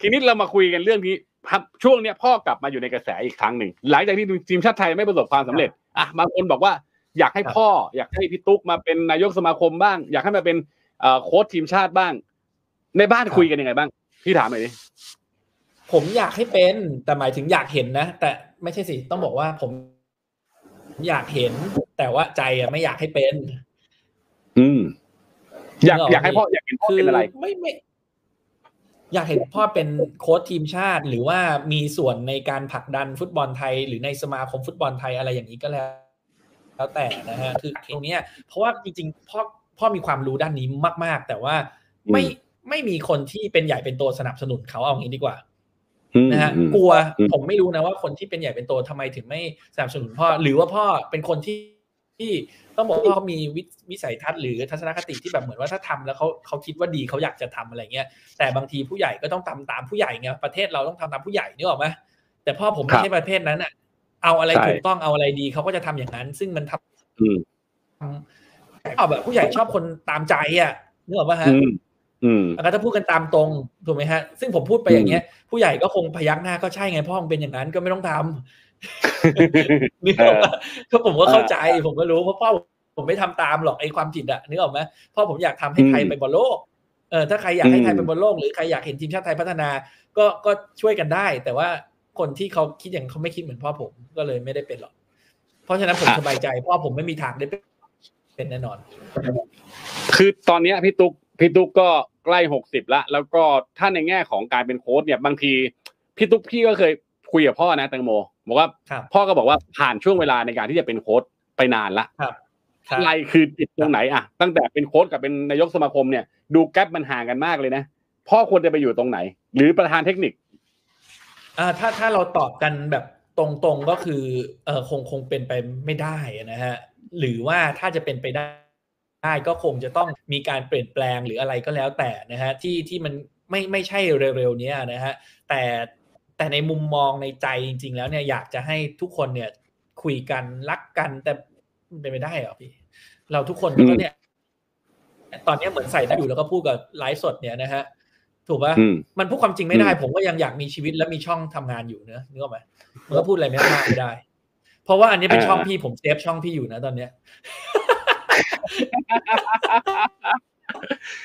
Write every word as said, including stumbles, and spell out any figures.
ทีนี้เรามาคุยกันเรื่องนี้ครับช่วงเนี้ยพ่อกลับมาอยู่ในกระแสอีกครั้งหนึ่งหลังจากที่ทีมชาติไทยไม่ประสบความสำเร็จอ่ะบางคนบอกว่าอยากให้พ่ออยากให้พี่ตุ๊กมาเป็นนายกสมาคมบ้างอยากให้มาเป็นโค้ชทีมชาติบ้างในบ้านคุยกันยังไงบ้างพี่ถามหน่อยดิผมอยากให้เป็นแต่หมายถึงอยากเห็นนะแต่ไม่ใช่สิต้องบอกว่าผมอยากเห็นแต่ว่าใจอ่ะไม่อยากให้เป็นอืมอยากอยากให้พ่ออยากเห็นพ่อเป็นอะไรไม่ไม่อยากเห็นพ่อเป็นโค้ชทีมชาติหรือว่ามีส่วนในการผลักดันฟุตบอลไทยหรือในสมาคมฟุตบอลไทยอะไรอย่างนี้ก็แล้วแล้วแต่นะฮะคือตรงนี้เพราะว่าจริงๆพ่อพ่อมีความรู้ด้านนี้มากๆแต่ว่าไม่ไม่มีคนที่เป็นใหญ่เป็นโตสนับสนุนเขาเอางี้ดีกว่านะฮะกลัวผมไม่รู้นะว่าคนที่เป็นใหญ่เป็นโตทำไมถึงไม่สนับสนุนพ่อหรือว่าพ่อเป็นคนที่ที่ต้องบอกว่าเขามีวิสัยทัศน์หรือทัศนคติที่แบบเหมือนว่าถ้าทำแล้วเขาเขาคิดว่าดีเขาอยากจะทำอะไรเงี้ยแต่บางทีผู้ใหญ่ก็ต้องทำตามผู้ใหญ่ไงประเทศเราต้องทำตามผู้ใหญ่นึกออกไหมแต่พ่อผมไม่ใช่ประเภทนั้นอ่ะเอาอะไรถูกต้องเอาอะไรดีเขาก็จะทำอย่างนั้นซึ่งมันทำเอาแบบผู้ใหญ่ชอบคนตามใจอ่ะนึกออกป่ะฮะแล้วถ้าพูดกันตามตรงถูกไหมฮะซึ่งผมพูดไปอย่างเงี้ยผู้ใหญ่ก็คงพยักหน้าก็ใช่ไงพ่อเป็นอย่างนั้นก็ไม่ต้องทำนึกออกป่ะก็ผมก็เข้าใจผมก็รู้เพราะพ่อผมไม่ทำตามหรอกไอ้ความผิดอ่ะนึกออกไหมพ่อผมอยากทำให้ไทยไปบอลโลกเออถ้าใครอยากให้ไทยไปบอลโลกหรือใครอยากเห็นทีมชาติไทยพัฒนาก็ก็ช่วยกันได้แต่ว่าคนที่เขาคิดอย่างเขาไม่คิดเหมือนพ่อผมก็เลยไม่ได้เป็นหรอกเพราะฉะนั้นผมสบายใจพ่อผมไม่มีทางได้เป็นแน่นอนคือตอนนี้พี่ตุ๊กพี่ตุ๊กก็ใกล้หกสิบละแล้วก็ถ้าในแง่ของการเป็นโค้ชเนี่ยบางทีพี่ตุ๊กพี่ก็เคยคุยกับพ่อนะแตงโมบอกว่าพ่อก็บอกว่าผ่านช่วงเวลาในการที่จะเป็นโค้ชไปนานละอะไรคือติดตรงไหนอ่ะตั้งแต่เป็นโค้ชกับเป็นนายกสมาคมเนี่ยดูแกปมันห่างกันมากเลยนะพ่อควรจะไปอยู่ตรงไหนหรือประธานเทคนิคอ่าถ้าถ้าเราตอบกันแบบตรงๆก็คือเออคงคงเป็นไปไม่ได้นะฮะหรือว่าถ้าจะเป็นไปได้ได้ก็คงจะต้องมีการเปลี่ยนแปลงหรืออะไรก็แล้วแต่นะฮะที่ที่มันไม่ไม่ใช่เร็วๆนี้นะฮะแต่แต่ในมุมมองในใจจริงๆแล้วเนี่ยอยากจะให้ทุกคนเนี่ยคุยกันรักกันแต่เป็นไปได้เหรอพี่เราทุกคนก็เนี่ยตอนนี้เหมือนใส่ได้อยู่แล้วก็พูดกับไลฟ์สดเนี่ยนะฮะถูกป่ะมันพูดความจริงไม่ได้ผมก็ยังอยากมีชีวิตและมีช่องทำงานอยู่เนอะนึกออกไหมมันก็พูดอะไรไม่มากไม่ได้เพราะว่าอันนี้เป็นช่องพี่ผมเซฟช่องพี่อยู่นะตอนเนี้ย